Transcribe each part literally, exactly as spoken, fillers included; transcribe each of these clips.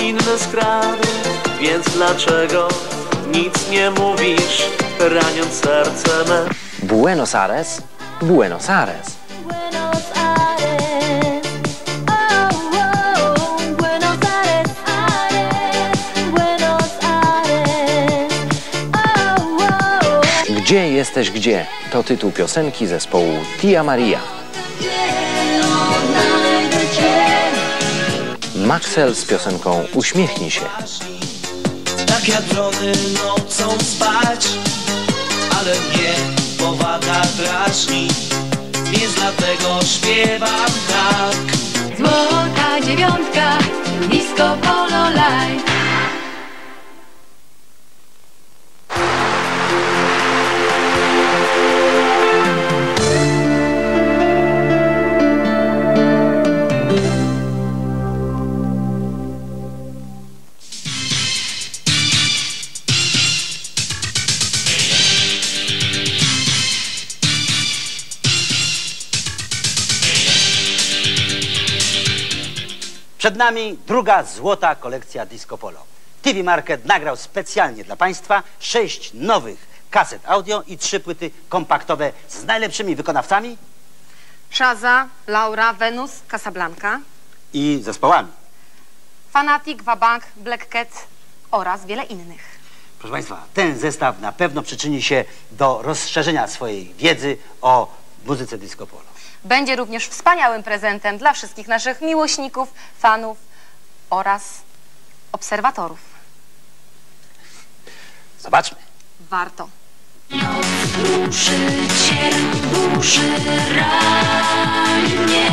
inny skradł. Więc dlaczego nic nie mówisz, raniąc serce me? Buenos Aires, Buenos Aires. Buenos Aires, oh, oh, Buenos Aires, Aires, Buenos Aires, oh, oh. Gdzie jesteś gdzie? To tytuł piosenki zespołu Tia Maria. Maxwell z piosenką Uśmiechnij się. Tak jak wrony nocą spać, ale mnie powaga drażni, więc dlatego śpiewam tak. Złota dziewiątka, disco polo live. Przed nami druga złota kolekcja Disco Polo. T V Market nagrał specjalnie dla Państwa sześć nowych kaset audio i trzy płyty kompaktowe z najlepszymi wykonawcami Shaza, Laura, Venus, Casablanca i zespołami. Fanatic, Wabank, Black Cat oraz wiele innych. Proszę Państwa, ten zestaw na pewno przyczyni się do rozszerzenia swojej wiedzy o muzyce Disco Polo. Będzie również wspaniałym prezentem dla wszystkich naszych miłośników, fanów oraz obserwatorów. Zobaczmy. Warto. Noc burzy cię, burzy rannie.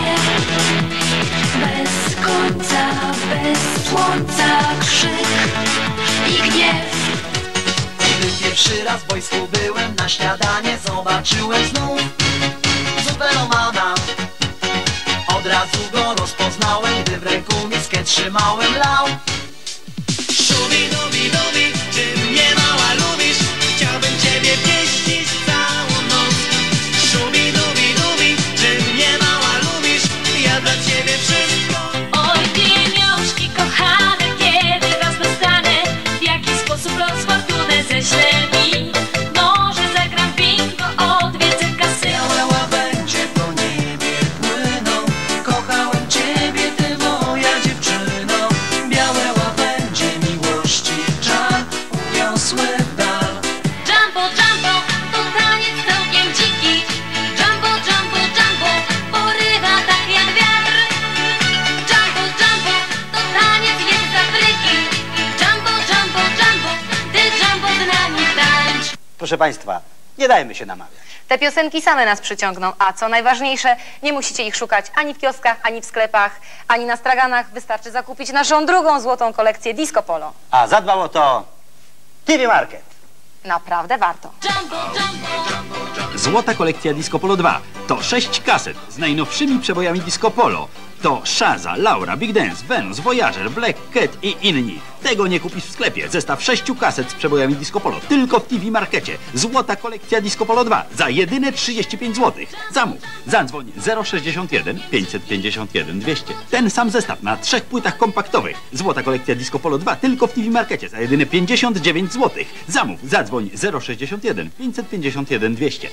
Bez końca, bez słońca krzyk i gniew. Gdy pierwszy raz w wojsku byłem, na śniadanie zobaczyłem znów zuperomana. Od razu go rozpoznałem, gdy w ręku miskę trzymałem, lał. Szubi dubi dubi, czy mnie mała lubisz? Chciałbym ciebie pieścić całą noc. Szubi dubi dubi, czy mnie mała lubisz? Ja dla ciebie wszystko. Oj, pieniążki kochane, kiedy was dostanę, w jaki sposób los fortunę ześlę mi. Może zagram bingo, odwiedzę kasyno. Białe łabędzie po niebie płyną, kochałem ciebie, ty moja dziewczyno. Białe łabędzie miłości czar uniosły w dal. Jumbo, jumbo, to taniec całkiem dziki. Jumbo, jumbo, jumbo, porywa tak jak wiatr. Jumbo, jumbo, to taniec jest z Afryki. Jumbo, jumbo, jumbo, ty jumbo z nami tańcz. Proszę Państwa, nie dajmy się namawiać. Te piosenki same nas przyciągną, a co najważniejsze, nie musicie ich szukać ani w kioskach, ani w sklepach, ani na straganach. Wystarczy zakupić naszą drugą złotą kolekcję Disco Polo. A zadbał o to T V Market. Naprawdę warto. Jumbo, jumbo. Złota kolekcja Disco Polo dwa to sześć kaset z najnowszymi przebojami Disco Polo. To Shaza, Laura, Big Dance, Venus, Voyager, Black Cat i inni. Tego nie kupisz w sklepie. Zestaw sześciu kaset z przebojami Disco Polo tylko w T V Markecie. Złota kolekcja Disco Polo dwa za jedyne trzydzieści pięć złotych. Zamów. Zadzwoń zero sześćdziesiąt jeden, pięćset pięćdziesiąt jeden, dwieście. Ten sam zestaw na trzech płytach kompaktowych. Złota kolekcja Disco Polo dwa tylko w T V Markecie za jedyne pięćdziesiąt dziewięć złotych. Zamów. Zadzwoń zero sześćdziesiąt jeden, pięćset pięćdziesiąt jeden, dwieście.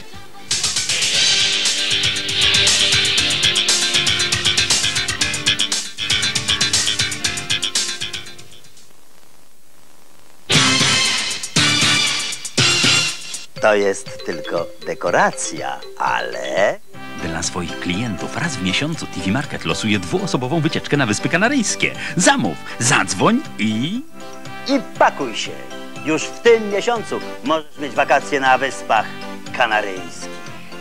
To jest tylko dekoracja, ale... Dla swoich klientów raz w miesiącu T V Market losuje dwuosobową wycieczkę na Wyspy Kanaryjskie. Zamów, zadzwoń i... I pakuj się. Już w tym miesiącu możesz mieć wakacje na Wyspach Kanaryjskich.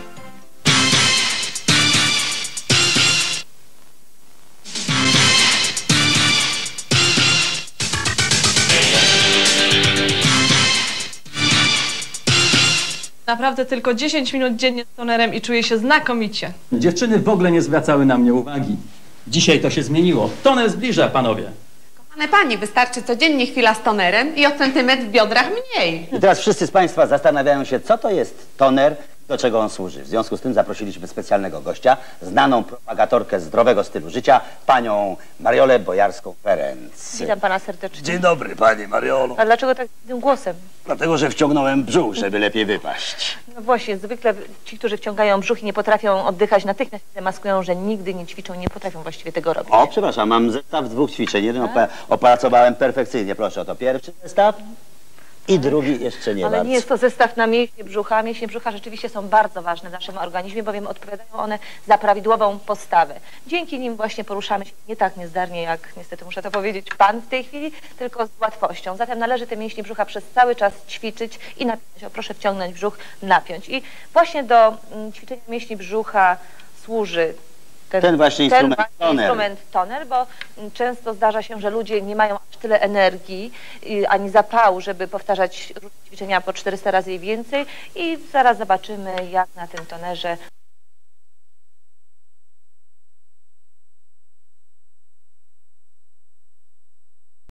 Naprawdę tylko dziesięć minut dziennie z tonerem i czuję się znakomicie. Dziewczyny w ogóle nie zwracały na mnie uwagi. Dzisiaj to się zmieniło. Toner zbliża, panowie. Kochane pani, wystarczy codziennie chwila z tonerem i o centymetr w biodrach mniej. I teraz wszyscy z Państwa zastanawiają się, co to jest toner do czego on służy. W związku z tym zaprosiliśmy specjalnego gościa, znaną propagatorkę zdrowego stylu życia, panią Mariolę Bojarską-Ferenc. Witam pana serdecznie. Dzień dobry, pani Mariolo. A dlaczego tak tym głosem? Dlatego, że wciągnąłem brzuch, żeby lepiej wypaść. No właśnie, zwykle ci, którzy wciągają brzuch i nie potrafią oddychać, natychmiast się maskują, że nigdy nie ćwiczą, nie potrafią właściwie tego robić. O, przepraszam, mam zestaw dwóch ćwiczeń. Jeden opa opracowałem perfekcyjnie, proszę o to. Pierwszy zestaw i drugi jeszcze nie Ale bardzo. nie jest to zestaw na mięśnie brzucha. Mięśnie brzucha rzeczywiście są bardzo ważne w naszym organizmie, bowiem odpowiadają one za prawidłową postawę. Dzięki nim właśnie poruszamy się nie tak niezdarnie, jak niestety muszę to powiedzieć pan w tej chwili, tylko z łatwością. Zatem należy te mięśnie brzucha przez cały czas ćwiczyć i napiąć. O, proszę wciągnąć brzuch, napiąć. I właśnie do mm, ćwiczenia mięśni brzucha służy Ten, ten właśnie ten instrument, właśnie toner. instrument toner, bo mm, często zdarza się, że ludzie nie mają aż tyle energii y, ani zapału, żeby powtarzać różne ćwiczenia po czterysta razy i więcej i zaraz zobaczymy, jak na tym tonerze